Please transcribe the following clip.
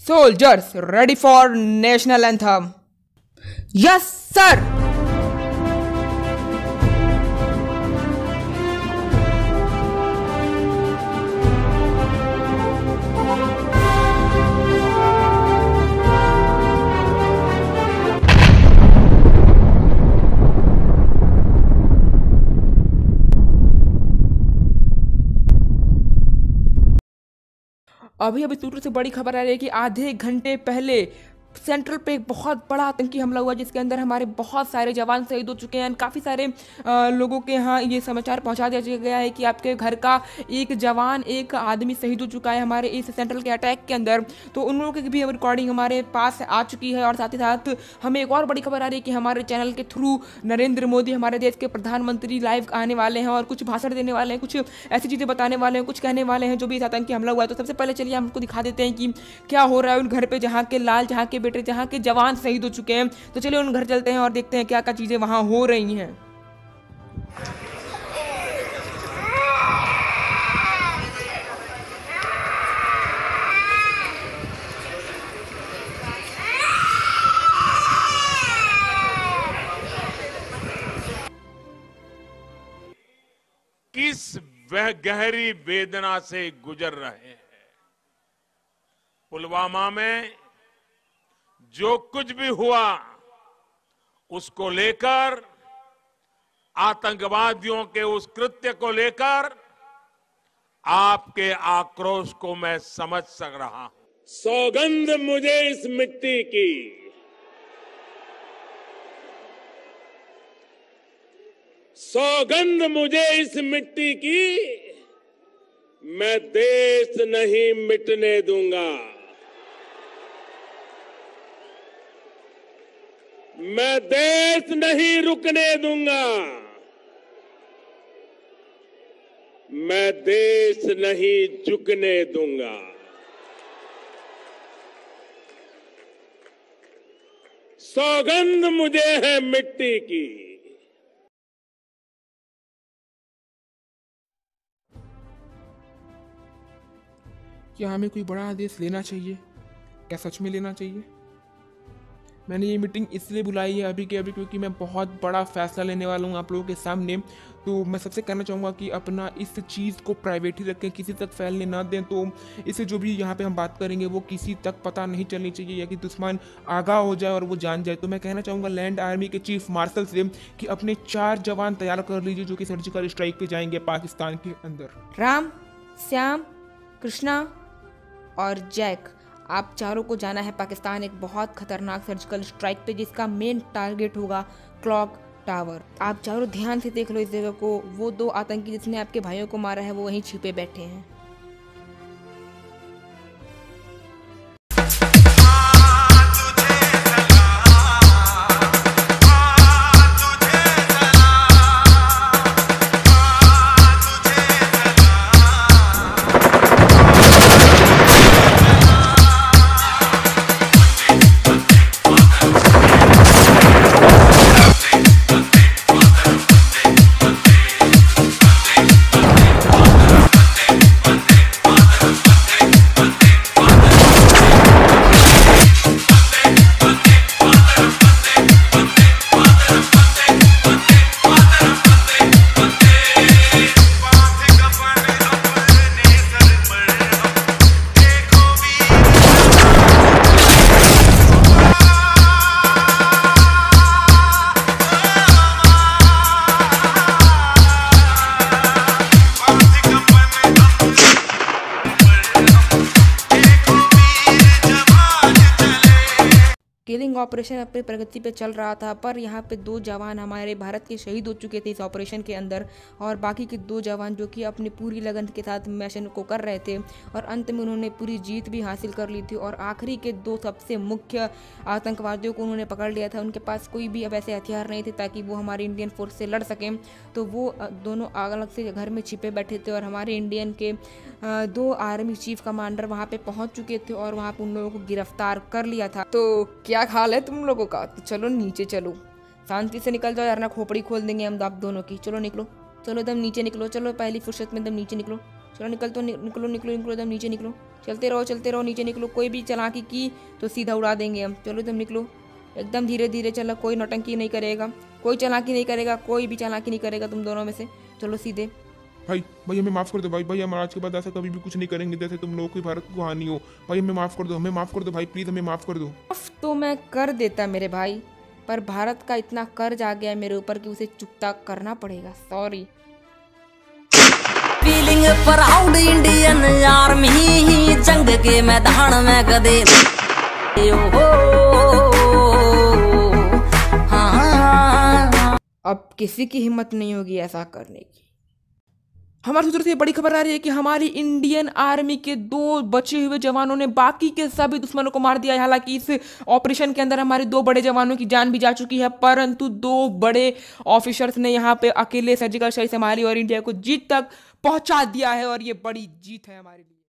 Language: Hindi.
Soldiers, ready for national anthem. Yes, sir. अभी सूत्रों से बड़ी खबर आ रही है कि आधे घंटे पहले सेंट्रल पे एक बहुत बड़ा आतंकी हमला हुआ जिसके अंदर हमारे बहुत सारे जवान शहीद हो चुके हैं। काफ़ी सारे लोगों के यहाँ ये समाचार पहुँचा दिया गया है कि आपके घर का एक जवान, एक आदमी शहीद हो चुका है हमारे इस सेंट्रल के अटैक के अंदर। तो उन लोगों की भी रिकॉर्डिंग हमारे पास आ चुकी है और साथ ही साथ हमें एक और बड़ी खबर आ रही है कि हमारे चैनल के थ्रू नरेंद्र मोदी, हमारे देश के प्रधानमंत्री, लाइव आने वाले हैं और कुछ भाषण देने वाले हैं, कुछ ऐसी चीज़ें बताने वाले हैं, कुछ कहने वाले हैं जो भी इस आतंकी हमला हुआ है। तो सबसे पहले चलिए हम आपको दिखा देते हैं कि क्या हो रहा है उन घर पे जहाँ के लाल, जहाँ के बेटे, जहाँ के जवान शहीद हो चुके हैं। तो चलिए उन घर चलते हैं और देखते हैं क्या क्या चीजें वहां हो रही हैं। किस वह गहरी वेदना से गुजर रहे हैं। पुलवामा में जो कुछ भी हुआ उसको लेकर, आतंकवादियों के उस कृत्य को लेकर आपके आक्रोश को मैं समझ सक रहा हूं। सौगंध मुझे इस मिट्टी की, सौगंध मुझे इस मिट्टी की, मैं देश नहीं मिटने दूंगा। मैं देश नहीं रुकने दूंगा। मैं देश नहीं झुकने दूंगा। सौगंध मुझे है मिट्टी की। क्या हमें कोई बड़ा आदेश लेना चाहिए? क्या सच में लेना चाहिए? मैंने ये मीटिंग इसलिए बुलाई है अभी के अभी क्योंकि मैं बहुत बड़ा फैसला लेने वाला हूँ आप लोगों के सामने। तो मैं सबसे कहना चाहूँगा कि अपना इस चीज़ को प्राइवेट ही रखें, किसी तक फैलने ना दें। तो इसे जो भी यहाँ पे हम बात करेंगे वो किसी तक पता नहीं चलनी चाहिए या कि दुश्मन आगाह हो जाए और वो जान जाए। तो मैं कहना चाहूँगा लैंड आर्मी के चीफ मार्शल से कि अपने 4 जवान तैयार कर लीजिए जो कि सर्जिकल स्ट्राइक पे जाएंगे पाकिस्तान के अंदर। राम, श्याम, कृष्णा और जैक, आप चारों को जाना है पाकिस्तान एक बहुत खतरनाक सर्जिकल स्ट्राइक पे जिसका मेन टारगेट होगा क्लॉक टावर। आप चारों ध्यान से देख लो इस जगह को। वो 2 आतंकी जिसने आपके भाइयों को मारा है वो वहीं छिपे बैठे हैं। किलिंग ऑपरेशन अपनी प्रगति पे चल रहा था पर यहाँ पे 2 जवान हमारे भारत के शहीद हो चुके थे इस ऑपरेशन के अंदर और बाकी के 2 जवान जो कि अपनी पूरी लगन के साथ मिशन को कर रहे थे और अंत में उन्होंने पूरी जीत भी हासिल कर ली थी। और आखिरी के 2 सबसे मुख्य आतंकवादियों को उन्होंने पकड़ लिया था। उनके पास कोई भी अब ऐसे हथियार नहीं थे ताकि वो हमारे इंडियन फोर्स से लड़ सकें। तो वो दोनों अलग से घर में छिपे बैठे थे और हमारे इंडियन के 2 आर्मी चीफ कमांडर वहाँ पे पहुँच चुके थे और वहाँ पे उन लोगों को गिरफ्तार कर लिया था। तो क्या हाल है तुम लोगों का? तो चलो नीचे चलो, शांति से निकल जाओ यार ना खोपड़ी खोल देंगे हम आप दोनों की। चलो निकलो, चलो एकदम नीचे निकलो, चलो पहली फुर्सत में एकदम नीचे निकलो। चलो निकलो निकलो निकलो एकदम नीचे निकलो, चलते रहो नीचे निकलो। कोई भी चालाकी की तो सीधा उड़ा देंगे हम। चलो एकदम निकलो, एकदम धीरे धीरे चलो, कोई नौटंकी नहीं करेगा, कोई चालाकी नहीं करेगा, कोई भी चालाकी नहीं करेगा तुम दोनों में से। चलो सीधे। भाई हमें माफ कर दो भाई हम आज के बाद ऐसा कभी भी कुछ नहीं करेंगे जैसे तुम लोगों की भारत को हानि हो। भाई हमें माफ कर दो भाई, प्लीज हमें माफ कर दो। माफ तो मैं कर देता मेरे भाई, पर भारत का इतना कर्ज आ गया है मेरे ऊपर कि उसे चुकता करना पड़ेगा। Sorry. Feeling proud Indian army, जंग के मैदान में गदे अब किसी की हिम्मत नहीं होगी ऐसा करने की। हमारे सूत्रों से बड़ी खबर आ रही है कि हमारी इंडियन आर्मी के 2 बचे हुए जवानों ने बाकी के सभी दुश्मनों को मार दिया है। हालांकि इस ऑपरेशन के अंदर हमारे 2 बड़े जवानों की जान भी जा चुकी है, परंतु 2 बड़े ऑफिसर्स ने यहाँ पे अकेले सर्जिकल स्ट्राइक से हमारी और इंडिया को जीत तक पहुंचा दिया है और ये बड़ी जीत है हमारे लिए।